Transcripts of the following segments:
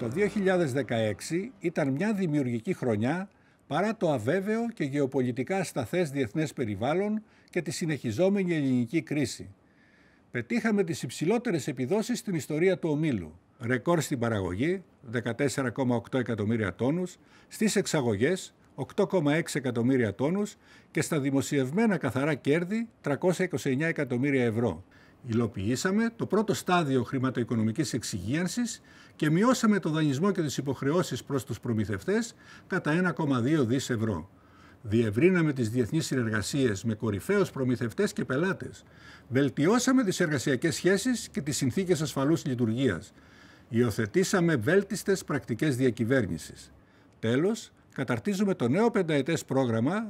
Το 2016 ήταν μια δημιουργική χρονιά παρά το αβέβαιο και γεωπολιτικά ασταθές διεθνές περιβάλλον και τη συνεχιζόμενη ελληνική κρίση. Πετύχαμε τις υψηλότερες επιδόσεις στην ιστορία του ομίλου. Ρεκόρ στην παραγωγή, 14,8 εκατομμύρια τόνους, στις εξαγωγές, 8,6 εκατομμύρια τόνους και στα δημοσιευμένα καθαρά κέρδη, 329 εκατομμύρια ευρώ. Υλοποιήσαμε το πρώτο στάδιο χρηματοοικονομικής εξυγίανσης και μειώσαμε το δανεισμό και τις υποχρεώσεις προς τους προμηθευτές κατά 1,2 δις ευρώ. Διευρύναμε τις διεθνείς συνεργασίες με κορυφαίους προμηθευτές και πελάτες. Βελτιώσαμε τις εργασιακές σχέσεις και τις συνθήκες ασφαλούς λειτουργίας. Υιοθετήσαμε βέλτιστες πρακτικές διακυβέρνησης. Τέλος, καταρτίζουμε το νέο πενταετές πρόγραμμα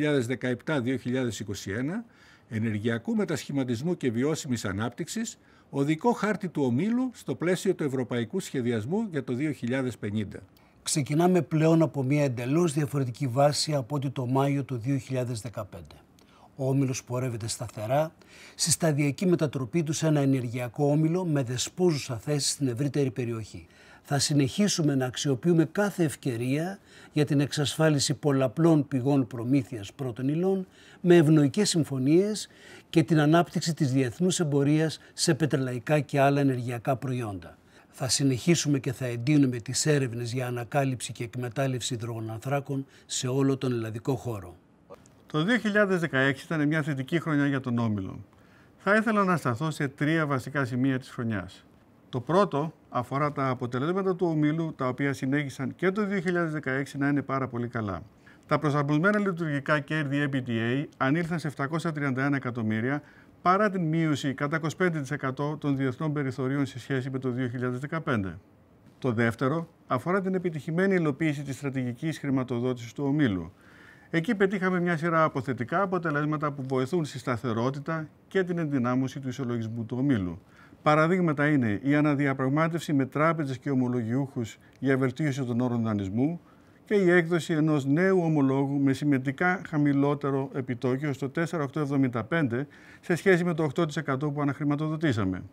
2017-2021 ενεργειακού μετασχηματισμού και βιώσιμης ανάπτυξης, οδικό χάρτη του ομίλου στο πλαίσιο του ευρωπαϊκού σχεδιασμού για το 2050. Ξεκινάμε πλέον από μια εντελώς διαφορετική βάση από ό,τι το Μάιο του 2015. Ο όμιλος πορεύεται σταθερά στη σταδιακή μετατροπή του σε ένα ενεργειακό όμιλο με δεσπόζουσα θέση στην ευρύτερη περιοχή. Θα συνεχίσουμε να αξιοποιούμε κάθε ευκαιρία για την εξασφάλιση πολλαπλών πηγών προμήθειας πρώτων υλών με ευνοϊκές συμφωνίες και την ανάπτυξη της διεθνούς εμπορίας σε πετρελαϊκά και άλλα ενεργειακά προϊόντα. Θα συνεχίσουμε και θα εντείνουμε τις έρευνες για ανακάλυψη και εκμετάλλευση υδρογονανθράκων σε όλο τον ελλαδικό χώρο. Το 2016 ήταν μια θετική χρονιά για τον όμιλο. Θα ήθελα να σταθώ σε τρία βασικά σημεία της χρονιάς. Το πρώτο αφορά τα αποτελέσματα του ομίλου, τα οποία συνέχισαν και το 2016 να είναι πάρα πολύ καλά. Τα προσαρμοσμένα λειτουργικά κέρδη EBITDA ανήλθαν σε 731 εκατομμύρια, παρά την μείωση κατά 25% των διεθνών περιθωρίων σε σχέση με το 2015. Το δεύτερο αφορά την επιτυχημένη υλοποίηση της στρατηγικής χρηματοδότησης του ομίλου. Εκεί πετύχαμε μια σειρά από θετικά αποτελέσματα που βοηθούν στη σταθερότητα και την ενδυνάμωση του ισολογισμού του ομίλου. Παραδείγματα είναι η αναδιαπραγμάτευση με τράπεζες και ομολογιούχους για βελτίωση των όρων δανεισμού και η έκδοση ενός νέου ομολόγου με σημαντικά χαμηλότερο επιτόκιο στο 4,875 σε σχέση με το 8% που αναχρηματοδοτήσαμε.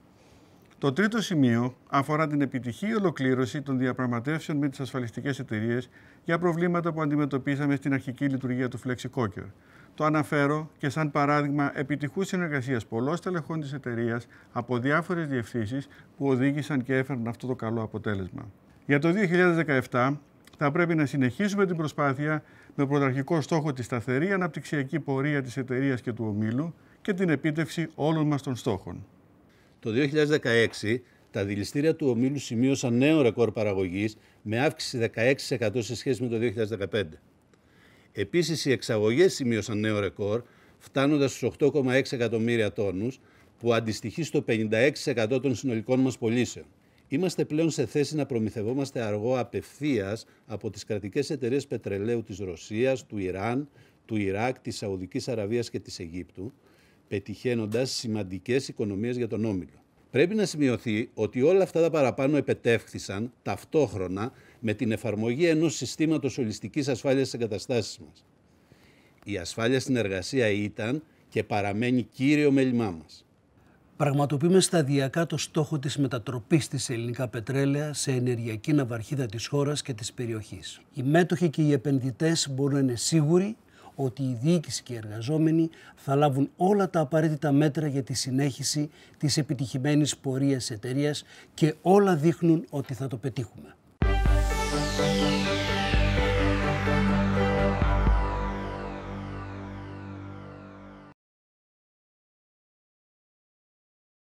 Το τρίτο σημείο αφορά την επιτυχή ολοκλήρωση των διαπραγματεύσεων με τις ασφαλιστικές εταιρείες για προβλήματα που αντιμετωπίσαμε στην αρχική λειτουργία του FlexiCocker. Το αναφέρω και σαν παράδειγμα επιτυχούς συνεργασίας πολλών στελεχών της εταιρείας από διάφορες διευθύνσεις που οδήγησαν και έφεραν αυτό το καλό αποτέλεσμα. Για το 2017 θα πρέπει να συνεχίσουμε την προσπάθεια με πρωταρχικό στόχο τη σταθερή αναπτυξιακή πορεία της εταιρείας και του ομίλου και την επίτευξη όλων μας των στόχων. Το 2016 τα δηληστήρια του ομίλου σημείωσαν νέο ρεκόρ παραγωγής με αύξηση 16% σε σχέση με το 2015. Επίσης οι εξαγωγές σημείωσαν νέο ρεκόρ φτάνοντας στους 8,6 εκατομμύρια τόνους που αντιστοιχεί στο 56% των συνολικών μας πωλήσεων. Είμαστε πλέον σε θέση να προμηθευόμαστε αργό απευθείας από τις κρατικές εταιρείες πετρελαίου της Ρωσίας, του Ιράν, του Ιράκ, της Σαουδικής Αραβίας και της Αιγύπτου, πετυχαίνοντας σημαντικές οικονομίες για τον όμιλο. Πρέπει να σημειωθεί ότι όλα αυτά τα παραπάνω επετεύχθησαν ταυτόχρονα με την εφαρμογή ενός συστήματος ολιστικής ασφάλειας στις εγκαταστάσεις μας. Η ασφάλεια στην εργασία ήταν και παραμένει κύριο μέλημά μας. Πραγματοποιούμε σταδιακά το στόχο της μετατροπής της ελληνικά πετρέλαια σε ενεργειακή ναυαρχίδα της χώρας και της περιοχής. Οι μέτοχοι και οι επενδυτές μπορούν να είναι σίγουροι ότι η διοίκηση και οι εργαζόμενοι θα λάβουν όλα τα απαραίτητα μέτρα για τη συνέχιση της επιτυχημένης πορείας της εταιρείας και όλα δείχνουν ότι θα το πετύχουμε.